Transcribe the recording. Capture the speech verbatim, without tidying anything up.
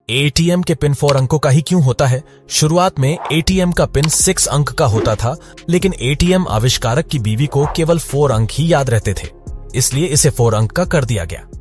ATM के pin four अंकों का ही क्यों होता है? शुरुआत में एटीएम का पिन सिक्स अंक का होता था, लेकिन एटीएम आविष्कारक की बीवी को केवल फोर अंक ही याद रहते थे, इसलिए इसे फोर अंक का कर दिया गया।